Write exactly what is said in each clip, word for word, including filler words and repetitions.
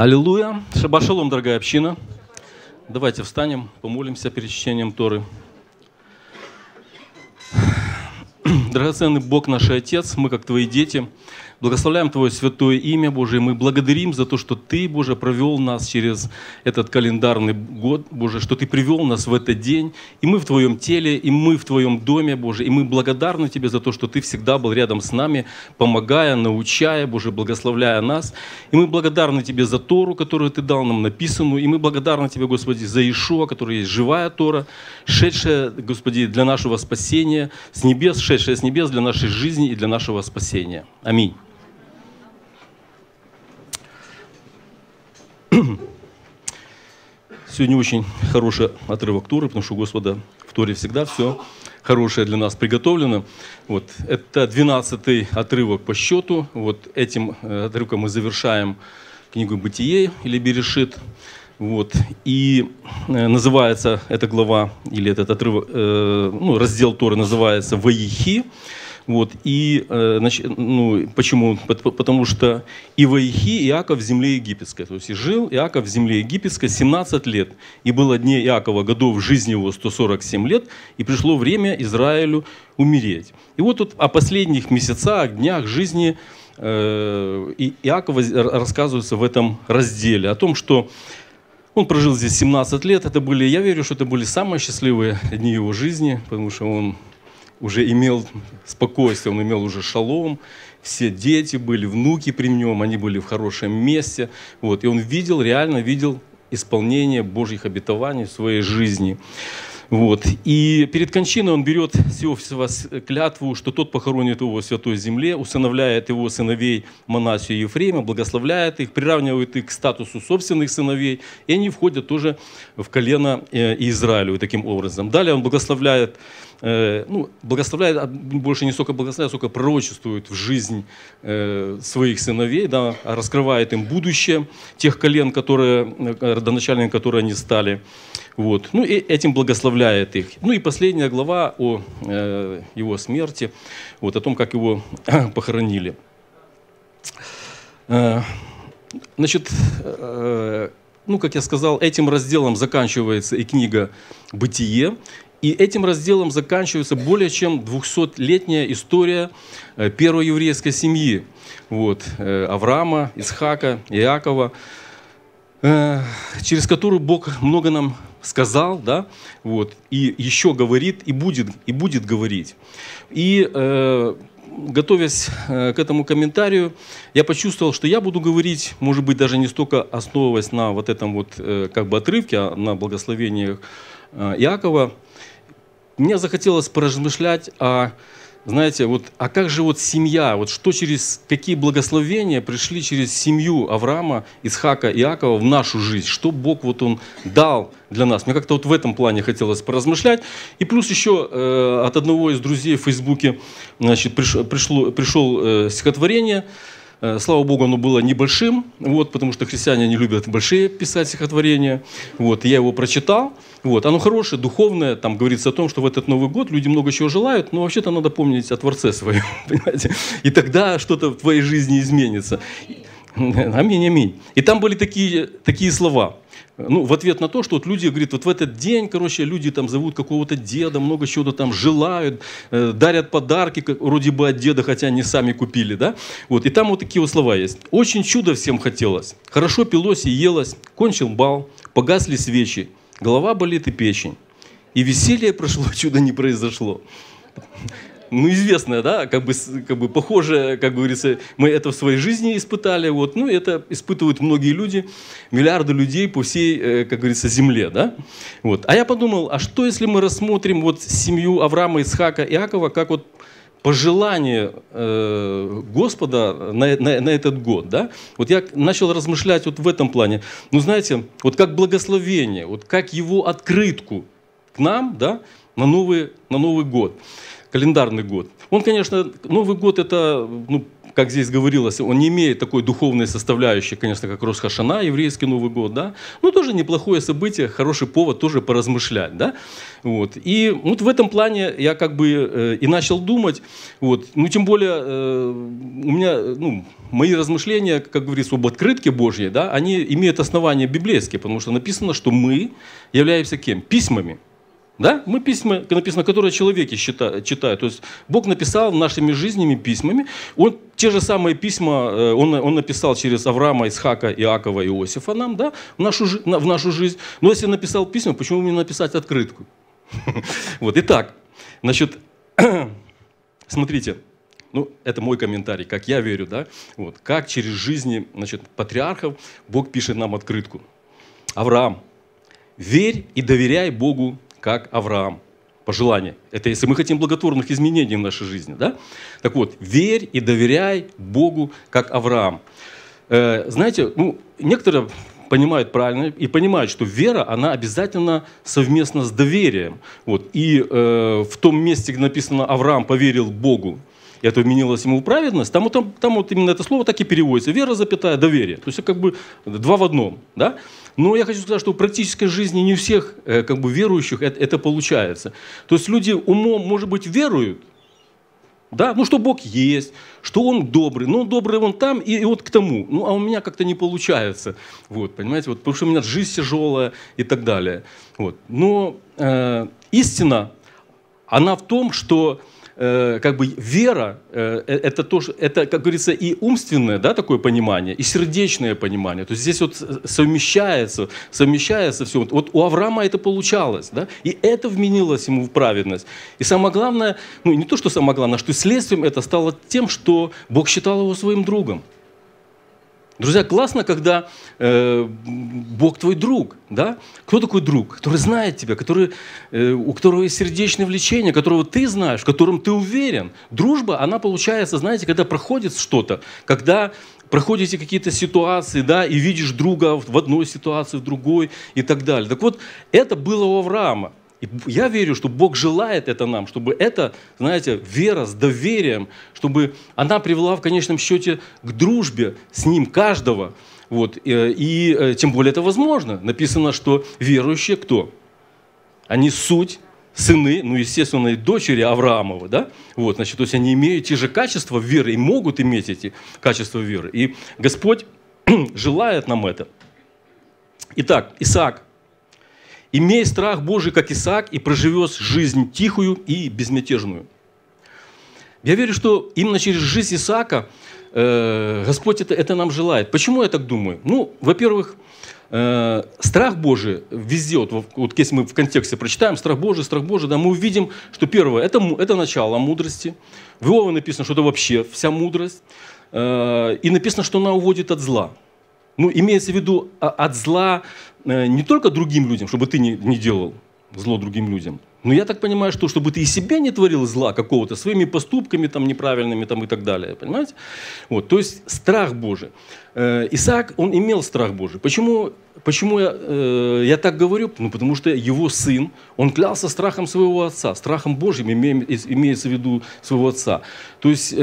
Аллилуйя! Шаббат шалом, дорогая община. Давайте встанем, помолимся перед чтением Торы. Драгоценный Бог наш Отец, мы, как Твои дети, благословляем Твое святое имя, Божие. Мы благодарим за то, что Ты, Боже, провел нас через этот календарный год, Боже, что Ты привел нас в этот день. И мы в Твоем теле, и мы в Твоем доме, Боже. И мы благодарны Тебе за то, что Ты всегда был рядом с нами, помогая, научая, Боже, благословляя нас. И мы благодарны Тебе за Тору, которую Ты дал нам написанную. И мы благодарны Тебе, Господи, за Иешуа, который есть живая Тора, шедшая, Господи, для нашего спасения с небес, шедшая с небес для нашей жизни и для нашего спасения. Аминь. Сегодня очень хороший отрывок Торы, потому что у Господа в Торе всегда все хорошее для нас приготовлено. Вот. Это двенадцатый отрывок по счету. Вот этим отрывком мы завершаем книгу «Бытие» или «Берешит». Вот. И называется эта глава, или этот отрывок, э, ну, раздел Торы называется «Ваихи». Вот. И, э, значит, ну, почему? Потому что и Ваихи Иаков в земле египетской. То есть и жил Иаков в земле египетской семнадцать лет. И было дней Иакова годов жизни его сто сорок семь лет. И пришло время Израилю умереть. И вот тут о последних месяцах, днях жизни э, Иакова рассказывается в этом разделе. О том, что он прожил здесь семнадцать лет. Это были, я верю, что это были самые счастливые дни его жизни, потому что он уже имел спокойствие, он имел уже шалом, все дети были, внуки при нем, они были в хорошем месте. Вот. И он видел, реально видел исполнение Божьих обетований в своей жизни. Вот. И перед кончиной он берет с Иосифа клятву, что тот похоронит его в святой земле, усыновляет его сыновей Манасию и Ефрема, благословляет их, приравнивает их к статусу собственных сыновей, и они входят тоже в колено Израилю таким образом. Далее он благословляет, ну, благословляет, больше не столько благословляет, сколько пророчествует в жизнь своих сыновей, да, раскрывает им будущее тех колен, которые, родоначальниками, которые они стали. Вот. Ну и этим благословляет их. Ну и последняя глава о э, его смерти, вот, о том, как его похоронили. Э, значит, э, ну, как я сказал, этим разделом заканчивается и книга «Бытие». И этим разделом заканчивается более чем двухсотлетняя история первой еврейской семьи. Вот, э, Авраама, Исхака, Иакова, э, через которую Бог много нам сказал, да, вот, и еще говорит, и будет, и будет говорить. И э, готовясь э, к этому комментарию, я почувствовал, что я буду говорить, может быть, даже не столько основываясь на вот этом вот э, как бы отрывке, а на благословениях э, Иакова. Мне захотелось поразмышлять о, знаете, вот, а как же вот семья, вот что через, какие благословения пришли через семью Авраама, Исхака, Иакова в нашу жизнь, что Бог вот Он дал для нас. Мне как-то вот в этом плане хотелось поразмышлять. И плюс еще э, от одного из друзей в Фейсбуке, значит, пришло, пришло, пришел э, стихотворение. Э, слава Богу, оно было небольшим, вот, потому что христиане не любят большие писать стихотворения. Вот, я его прочитал. Вот, оно хорошее, духовное, там говорится о том, что в этот Новый год люди много чего желают, но вообще-то надо помнить о Творце своем, понимаете? И тогда что-то в твоей жизни изменится. Аминь, аминь. И там были такие, такие слова. Ну, в ответ на то, что вот люди говорят, вот в этот день, короче, люди там зовут какого-то деда, много чего-то там желают, э, дарят подарки, как, вроде бы от деда, хотя они сами купили, да? Вот, и там вот такие вот слова есть. Очень чудо всем хотелось, хорошо пилось и елось, кончил бал, погасли свечи, голова болит и печень. И веселье прошло, чудо не произошло. Ну, известное, да, как бы, как бы похоже, как говорится, мы это в своей жизни испытали, вот, ну, это испытывают многие люди, миллиарды людей по всей, как говорится, земле, да, вот. А я подумал, а что, если мы рассмотрим вот семью Авраама, Исхака, Иакова, как вот пожелание э, Господа на, на, на этот год, да, вот я начал размышлять вот в этом плане, ну, знаете, вот как благословение, вот как его открытку к нам, да, на Новый, на Новый год. Календарный год. Он, конечно, Новый год это, ну, как здесь говорилось, он не имеет такой духовной составляющей, конечно, как Рош ха-Шана, еврейский Новый год, да, но тоже неплохое событие, хороший повод тоже поразмышлять, да, вот. И вот в этом плане я как бы э, и начал думать, вот, ну, тем более э, у меня, ну, мои размышления, как говорится, об открытке Божьей, да, они имеют основания библейские, потому что написано, что мы являемся кем? Письмами. Да? Мы письма, написано, которые человеки читают, читают. То есть Бог написал нашими жизнями письмами. Он те же самые письма он, он написал через Авраама, Исхака, Иакова, Иосифа нам, да, в, нашу, в нашу жизнь. Но если написал письма, почему мне написать открытку? Вот, итак, значит, смотрите, ну, это мой комментарий, как я верю, да, вот, как через жизни, значит, патриархов Бог пишет нам открытку. Авраам, верь и доверяй Богу, как Авраам. Пожелание. Это если мы хотим благотворных изменений в нашей жизни. Да? Так вот, верь и доверяй Богу, как Авраам. Э, знаете, ну, некоторые понимают правильно и понимают, что вера, она обязательно совместна с доверием. Вот. И э, в том месте, где написано «Авраам поверил Богу», и это вменилось ему в праведность, там, там, там вот именно это слово так и переводится. Вера, запятая, доверие. То есть это как бы два в одном. Да? Но я хочу сказать, что в практической жизни не у всех э, как бы, верующих это, это получается. То есть люди умом, может быть, веруют, да? Ну, что Бог есть, что Он добрый, но Он добрый вон там и, и вот к тому. Ну, а у меня как-то не получается. Вот, понимаете? Вот, потому что у меня жизнь тяжелая и так далее. Вот. Но э, истина, она в том, что как бы вера, это, тоже, это, как говорится, и умственное, да, такое понимание, и сердечное понимание. То есть здесь вот совмещается, совмещается все. Вот у Авраама это получалось, да, и это вменилось ему в праведность. И самое главное, ну не то, что самое главное, что следствием это стало тем, что Бог считал его своим другом. Друзья, классно, когда э, Бог твой друг, да? Кто такой друг? Который знает тебя, который, э, у которого есть сердечное влечение, которого ты знаешь, в котором ты уверен. Дружба, она получается, знаете, когда проходит что-то, когда проходите какие-то ситуации, да, и видишь друга в одной ситуации, в другой и так далее. Так вот, это было у Авраама. И я верю, что Бог желает это нам, чтобы эта, знаете, вера с доверием, чтобы она привела в конечном счете к дружбе с Ним каждого. Вот. И, и тем более это возможно. Написано, что верующие кто? Они суть, сыны, ну, естественно, и дочери Авраамова. Да? Вот, значит, то есть они имеют те же качества веры и могут иметь эти качества веры. И Господь желает нам это. Итак, Исаак. «Имей страх Божий, как Исаак, и проживешь жизнь тихую и безмятежную». Я верю, что именно через жизнь Исаака э, Господь это, это нам желает. Почему я так думаю? Ну, во-первых, э, страх Божий везде, вот, вот если мы в контексте прочитаем, страх Божий, страх Божий, да, мы увидим, что первое, это, это начало мудрости. В Иове написано, что это вообще вся мудрость. Э, и написано, что она уводит от зла. Ну, имеется в виду от зла не только другим людям, чтобы ты не, не делал зло другим людям, но я так понимаю, что чтобы ты и себе не творил зла какого-то своими поступками там, неправильными там, и так далее. Понимаете? Вот, то есть страх Божий. Исаак, он имел страх Божий. Почему, почему я, я так говорю? Ну, потому что его сын, он клялся страхом своего отца. Страхом Божьим имеется в виду своего отца. То есть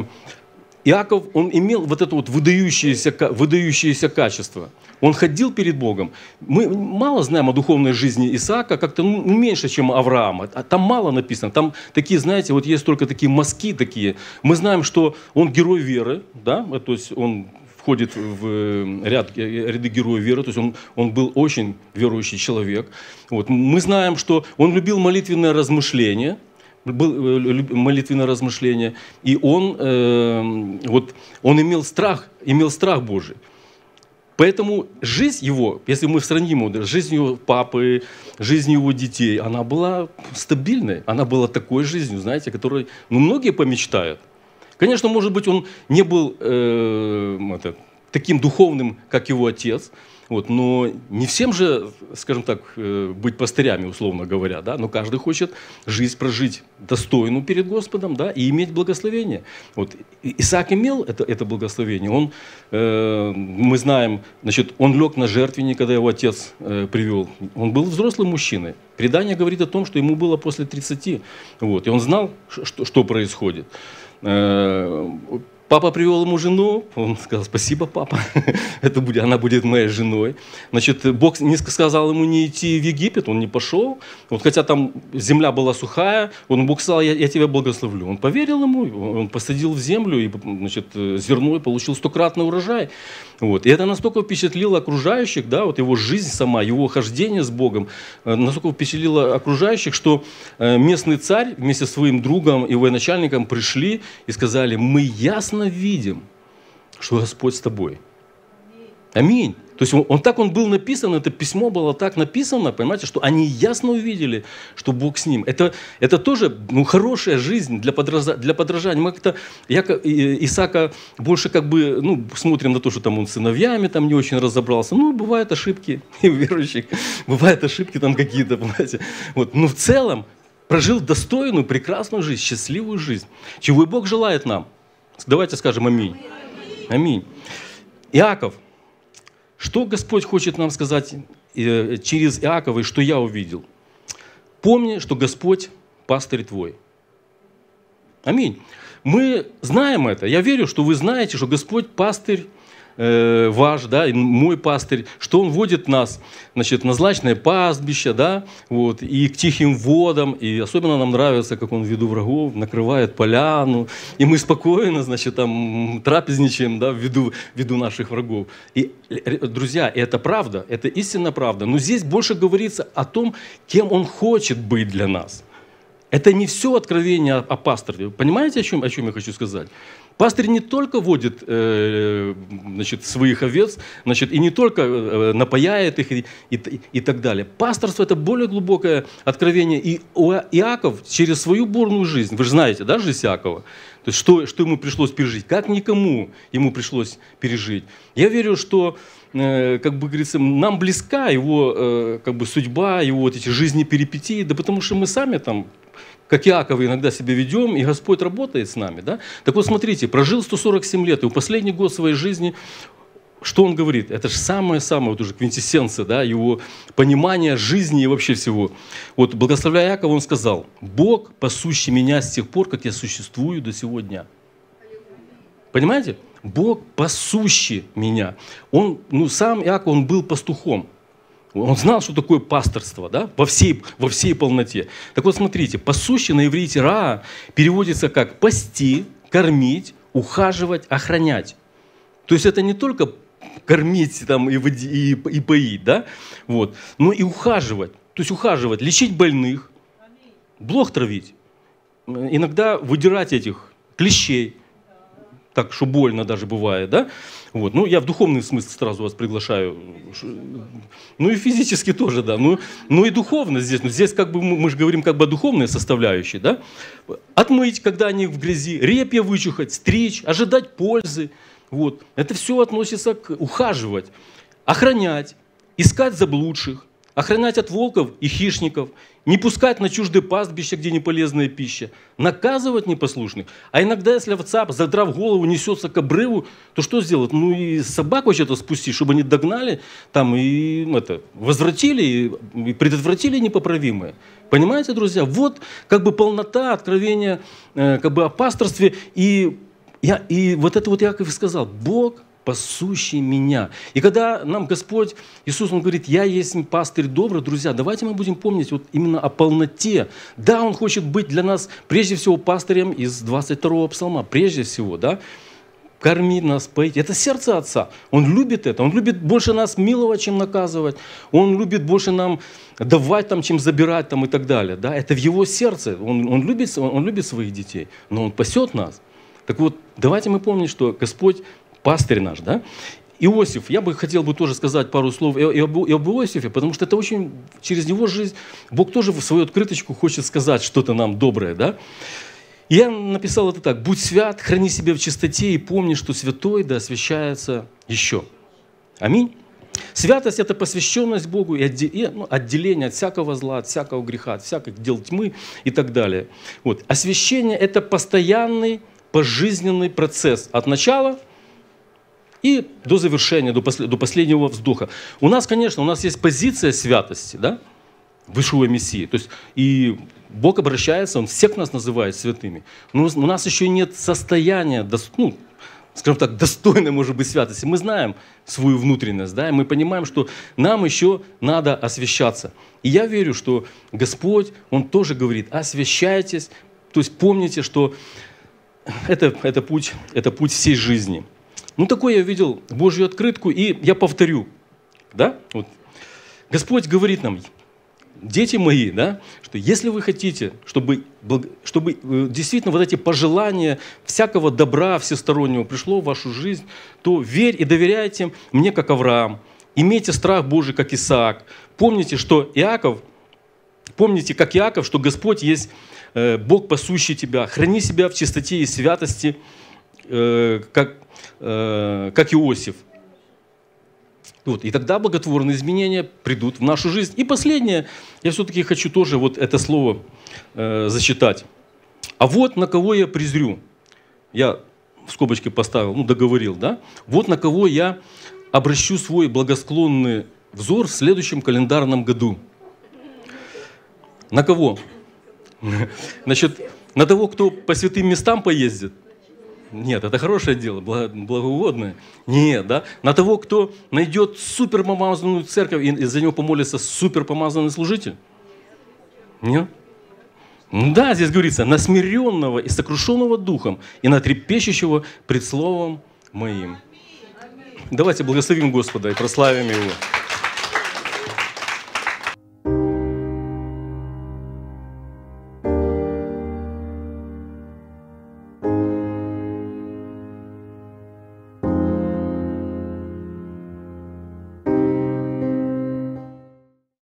Иаков, он имел вот это вот выдающееся, выдающееся качество. Он ходил перед Богом. Мы мало знаем о духовной жизни Исаака, как-то ну, меньше, чем Авраама. Там мало написано. Там такие, знаете, вот есть только такие мазки такие. Мы знаем, что он герой веры, да, то есть он входит в ряд, ряды героев веры, то есть он, он был очень верующий человек. Вот. Мы знаем, что он любил молитвенное размышление, был молитвенное размышление, и он, э, вот, он имел страх, имел страх Божий. Поэтому жизнь его, если мы сравним его, жизнь его папы, жизнь его детей, она была стабильной, она была такой жизнью, знаете, которой ну, многие помечтают. Конечно, может быть, он не был э, это, таким духовным, как его отец, вот, но не всем же, скажем так, быть пастырями, условно говоря, да, но каждый хочет жизнь прожить достойную перед Господом, да, и иметь благословение. Вот. Исаак имел это, это благословение. Он, э, мы знаем, значит, он лег на жертвенник, когда его отец э, привел. Он был взрослым мужчиной. Предание говорит о том, что ему было после тридцати. Вот, и он знал, что, что происходит. Э, Папа привел ему жену, он сказал: спасибо, папа, это будет, она будет моей женой. Значит, Бог не сказал ему не идти в Египет, он не пошел. Вот, хотя там земля была сухая, он, Бог сказал: я, я тебя благословлю. Он поверил ему, он посадил в землю, и, значит, зерно, и получил стократный урожай. Вот. И это настолько впечатлило окружающих, да, вот его жизнь сама, его хождение с Богом, настолько впечатлило окружающих, что местный царь вместе с своим другом и военачальником пришли и сказали: мы ясно видим, что Господь с тобой. Аминь. То есть он, он так он был написан, это письмо было так написано, понимаете, что они ясно увидели, что Бог с ним. Это, это тоже, ну, хорошая жизнь для, подража, для подражания. Мы как-то Исаака больше как бы, ну, смотрим на то, что там он с сыновьями там не очень разобрался. Ну, бывают ошибки и у верующих, бывают ошибки там какие-то, понимаете. Вот. Но в целом прожил достойную, прекрасную жизнь, счастливую жизнь. Чего и Бог желает нам. Давайте скажем аминь. Аминь. Иаков. Что Господь хочет нам сказать через Иакова, и что я увидел? Помни, что Господь пастырь твой. Аминь. Мы знаем это. Я верю, что вы знаете, что Господь пастырь э, ваш, да, и мой пастырь, что Он водит нас, значит, на злачное пастбище, да, вот, и к тихим водам. И особенно нам нравится, как Он в виду врагов накрывает поляну, и мы спокойно, значит, там трапезничаем, да, в виду, в виду наших врагов. И, друзья, это правда, это истинная правда. Но здесь больше говорится о том, кем Он хочет быть для нас. Это не все откровение о пастыре. Понимаете, о чем, о чем я хочу сказать? Пастырь не только водит э, значит, своих овец, значит, и не только э, напояет их и, и, и так далее. Пасторство – это более глубокое откровение. И Иаков через свою бурную жизнь, вы же знаете, да, жизнь Иакова, то есть что, что ему пришлось пережить, как никому ему пришлось пережить. Я верю, что, э, как бы говорится, нам близка его э, как бы судьба, его вот эти жизни перипетии, да потому что мы сами там, как Иаков, иногда себя ведем, и Господь работает с нами. Да? Так вот, смотрите, прожил сто сорок семь лет, и в последний год своей жизни, что он говорит? Это же самое-самое, вот уже квинтэссенция, да, его понимание жизни и вообще всего. Вот, благословляя Иакова, он сказал: «Бог, пасущий меня с тех пор, как я существую до сего дня». Понимаете? Бог, пасущий меня. Он, ну, сам Иаков, он был пастухом. Он знал, что такое пасторство, да, во всей, во всей полноте. Так вот, смотрите, пасущий на иврите ра переводится как пасти, кормить, ухаживать, охранять. То есть это не только кормить там, и, и, и поить, да, вот, но и ухаживать. То есть ухаживать, лечить больных, блох травить, иногда выдирать этих клещей, так что больно даже бывает, да. Вот. Ну, я в духовный смысл сразу вас приглашаю. Ну и физически тоже, да. Ну, ну и духовно здесь. Но здесь как бы мы, мы же говорим как бы о духовной составляющей, да. Отмыть, когда они в грязи, репья вычухать, стричь, ожидать пользы. Вот. Это все относится к ухаживать, охранять, искать заблудших, охранять от волков и хищников, не пускать на чуждые пастбища, где не полезная пища, наказывать непослушных. А иногда, если овца, задрав голову, несется к обрыву, то что сделать? Ну и собак вообще-то спустить, чтобы они догнали там, и это, возвратили, и предотвратили непоправимое. Понимаете, друзья? Вот как бы полнота откровения э, как бы о пасторстве. И, я, и вот это вот Иаков и сказал: Бог, пасущий меня. И когда нам Господь, Иисус, Он говорит: я есть пастырь добрый, друзья, давайте мы будем помнить вот именно о полноте. Да, Он хочет быть для нас прежде всего пастырем из двадцать второго псалма, прежде всего, да, кормить нас, поить. Это сердце Отца. Он любит это. Он любит больше нас миловать, чем наказывать. Он любит больше нам давать, там, чем забирать там, и так далее. Да? Это в Его сердце. Он, он, любит, он, он любит своих детей, но Он пасет нас. Так вот, давайте мы помним, что Господь пастырь наш, да? Иосиф, я бы хотел бы тоже сказать пару слов и об, и об Иосифе, потому что это очень, через него жизнь, Бог тоже в свою открыточку хочет сказать что-то нам доброе, да? И я написал это так: будь свят, храни себя в чистоте и помни, что святой да освящается еще. Аминь. Святость – это посвященность Богу и отделение от всякого зла, от всякого греха, от всяких дел тьмы и так далее. Вот. Освящение – это постоянный пожизненный процесс от начала и до завершения, до, послед, до последнего вздоха. У нас, конечно, у нас есть позиция святости, да? в Ишуа Мессии. То есть и Бог обращается, Он всех нас называет святыми. Но у нас еще нет состояния, ну, скажем так, достойной, может быть, святости. Мы знаем свою внутренность, да, и мы понимаем, что нам еще надо освящаться. И я верю, что Господь, Он тоже говорит: освящайтесь, то есть помните, что это, это, путь, это путь всей жизни. Ну, такой я видел Божью открытку, и я повторю, да, вот. Господь говорит нам: дети мои, да, что если вы хотите, чтобы, чтобы действительно вот эти пожелания всякого добра всестороннего пришло в вашу жизнь, то верь и доверяйте мне, как Авраам. Имейте страх Божий, как Исаак. Помните, что Иаков, помните, как Иаков, что Господь есть э, Бог, пасущий тебя. Храни себя в чистоте и святости, э, как, э, как Иосиф. Вот. И тогда благотворные изменения придут в нашу жизнь. И последнее, я все-таки хочу тоже вот это слово э, зачитать. А вот на кого я презрю. Я в скобочке поставил, ну договорил, да? Вот на кого я обращу свой благосклонный взор в следующем календарном году. На кого? Значит, на того, кто по святым местам поездит. Нет, это хорошее дело, благоугодное. Нет, да? На того, кто найдет суперпомазанную церковь и за него помолится суперпомазанный служитель. Нет? Да, здесь говорится: на смиренного и сокрушенного духом, и на трепещущего пред словом моим. Давайте благословим Господа и прославим Его.